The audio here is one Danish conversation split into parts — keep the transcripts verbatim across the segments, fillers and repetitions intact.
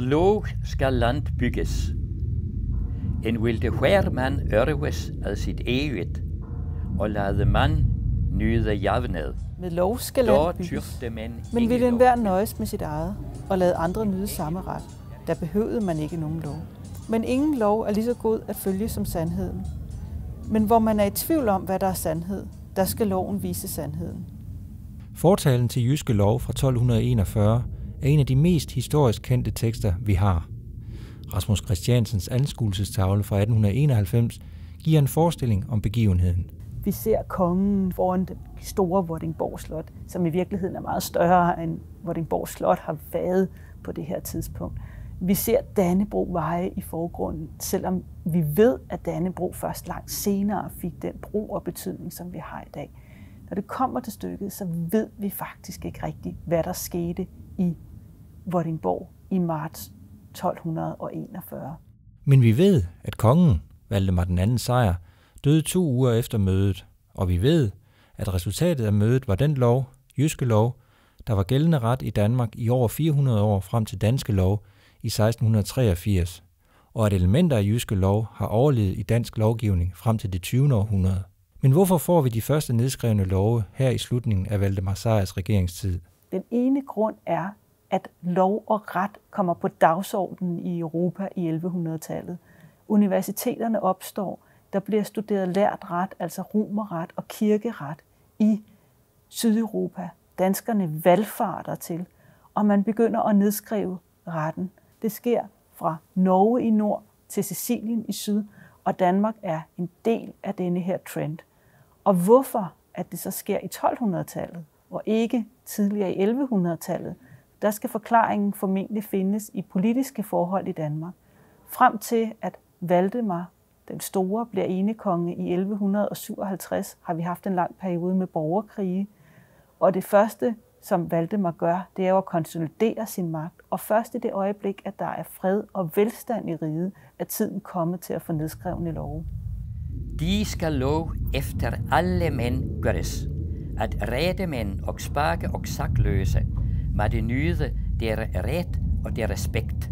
låg skal land bygges. En vilde hver mand ørves af sit eget, og lade mand nyde javned. Med lov skal land bygges, men ville enhver nøjes med sit eget, og lade andre nyde samme ret, der behøvede man ikke nogen lov. Men ingen lov er lige så god at følge som sandheden. Men hvor man er i tvivl om, hvad der er sandhed, der skal loven vise sandheden. Fortalen til Jyske Lov fra tolv enogfyrre er en af de mest historisk kendte tekster, vi har. Rasmus Christiansens anskuelsestavle fra atten enoghalvfems giver en forestilling om begivenheden. Vi ser kongen foran det store Vordingborg Slot, som i virkeligheden er meget større end Vordingborg Slot har været på det her tidspunkt. Vi ser Dannebrog veje i forgrunden, selvom vi ved, at Dannebrog først langt senere fik den brug og betydning, som vi har i dag. Når det kommer til stykket, så ved vi faktisk ikke rigtigt, hvad der skete i Vordingborg i marts tolv enogfyrre. Men vi ved, at kongen, Valdemar den anden Sejr, døde to uger efter mødet, og vi ved, at resultatet af mødet var den lov, Jyske Lov, der var gældende ret i Danmark i over fire hundrede år frem til Danske Lov i seksten treogfirs, og at elementer af Jyske Lov har overlevet i dansk lovgivning frem til det tyvende århundrede. Men hvorfor får vi de første nedskrevne love her i slutningen af Valdemar Sejrs regeringstid? Den ene grund er, at lov og ret kommer på dagsordenen i Europa i ellevehundredetallet. Universiteterne opstår, der bliver studeret lært ret, altså romerret og kirkeret i Sydeuropa. Danskerne valfarter til, og man begynder at nedskrive retten. Det sker fra Norge i nord til Sicilien i syd, og Danmark er en del af denne her trend. Og hvorfor at det så sker i tolv hundrede-tallet, og ikke tidligere i ellevehundredetallet, der skal forklaringen formentlig findes i politiske forhold i Danmark. Frem til at Valdemar den store bliver enekonge i elleve syvoghalvtreds, har vi haft en lang periode med borgerkrige. Og det første, som Valdemar gør, det er jo at konsolidere sin magt. Og først i det øjeblik, at der er fred og velstand i riget, er tiden kommet til at få nedskrevne love. De skal lov efter alle mænd gøres, at redemænd og spake og sakløse må de nyde der ret og der respekt.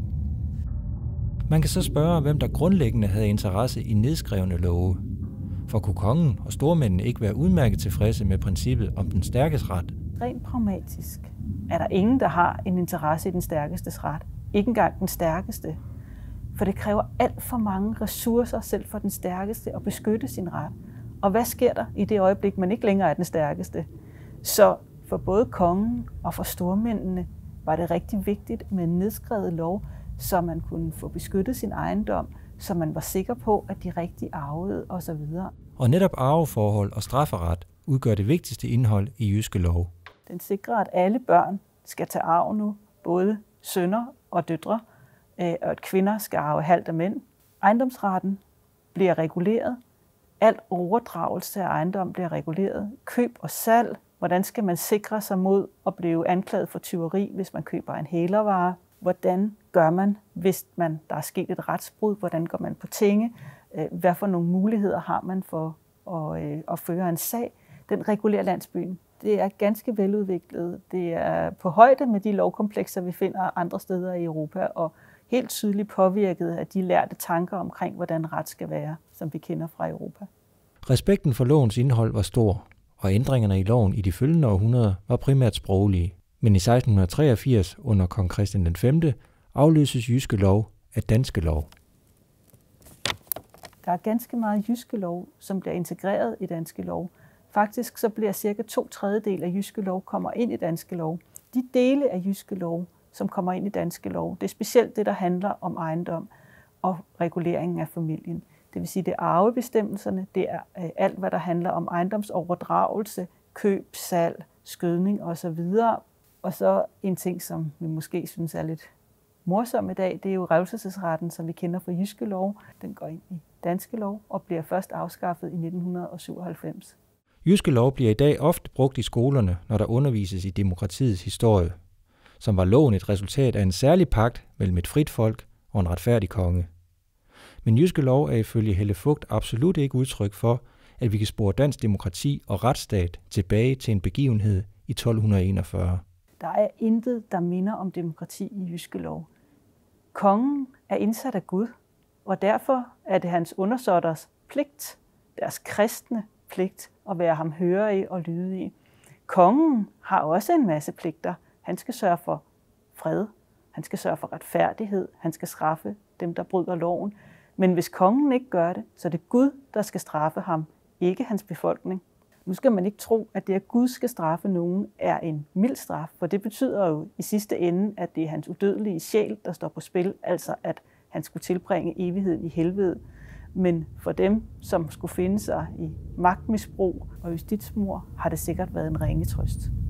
Man kan så spørge, hvem der grundlæggende havde interesse i nedskrevne love. For kunne kongen og stormændene ikke være udmærket tilfredse med princippet om den stærkes ret? Rent pragmatisk er der ingen, der har en interesse i den stærkestes ret. Ikke engang den stærkeste. For det kræver alt for mange ressourcer selv for den stærkeste at beskytte sin ret. Og hvad sker der i det øjeblik, man ikke længere er den stærkeste? Så for både kongen og for stormændene var det rigtig vigtigt med en nedskrevet lov, så man kunne få beskyttet sin ejendom, så man var sikker på, at de rigtig arvede osv. Og netop arveforhold og strafferet udgør det vigtigste indhold i Jyske Lov. Den sikrer, at alle børn skal tage arv nu, både sønner og døtre, og at kvinder skal arve halvt af mænd. Ejendomsretten bliver reguleret. Al overdragelse af ejendom bliver reguleret. Køb og salg. Hvordan skal man sikre sig mod at blive anklaget for tyveri, hvis man køber en hælervare? Hvordan gør man, hvis man, der er sket et retsbrud? Hvordan går man på tinge? Hvad for nogle muligheder har man for at, at føre en sag? Den regulerer landsbyen. Det er ganske veludviklet. Det er på højde med de lovkomplekser, vi finder andre steder i Europa, og helt tydeligt påvirket af de lærte tanker omkring, hvordan ret skal være, som vi kender fra Europa. Respekten for lovens indhold var stor, og ændringerne i loven i de følgende århundreder var primært sproglige. Men i seksten treogfirs under kong Christian den femte afløses Jyske Lov af Danske Lov. Der er ganske meget Jyske Lov, som bliver integreret i Danske Lov. Faktisk så bliver cirka to tredjedel af Jyske Lov kommer ind i Danske Lov. De dele af Jyske Lov, som kommer ind i Danske Lov, det er specielt det, der handler om ejendom og reguleringen af familien. Det vil sige, det er arvebestemmelserne, det er alt, hvad der handler om ejendomsoverdragelse, køb, salg, skødning osv. Og så en ting, som vi måske synes er lidt morsom i dag, det er jo revselsesretten, som vi kender fra Jyske Lov. Den går ind i Danske Lov og bliver først afskaffet i nitten syvoghalvfems. Jyske Lov bliver i dag ofte brugt i skolerne, når der undervises i demokratiets historie, som var loven et resultat af en særlig pagt mellem et frit folk og en retfærdig konge. Men Jyske Lov er ifølge Helle Fugt absolut ikke udtryk for, at vi kan spore dansk demokrati og retsstat tilbage til en begivenhed i tolv enogfyrre. Der er intet, der minder om demokrati i Jyske Lov. Kongen er indsat af Gud, og derfor er det hans undersåtters pligt, deres kristne pligt, at være ham hørig og lydige. Kongen har også en masse pligter. Han skal sørge for fred, han skal sørge for retfærdighed, han skal straffe dem, der bryder loven. Men hvis kongen ikke gør det, så er det Gud, der skal straffe ham, ikke hans befolkning. Nu skal man ikke tro, at det, at Gud skal straffe nogen, er en mild straf, for det betyder jo i sidste ende, at det er hans udødelige sjæl, der står på spil, altså at han skulle tilbringe evigheden i helvede. Men for dem, som skulle finde sig i magtmisbrug og justitsmord, har det sikkert været en ringe trøst.